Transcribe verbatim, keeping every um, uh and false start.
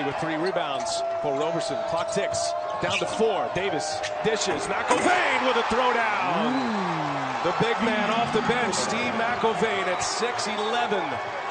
with three rebounds for Roberson. Clock ticks down to four. Davis dishes. McElvene with a throwdown. The big man off the bench, Steve McElvene at six eleven.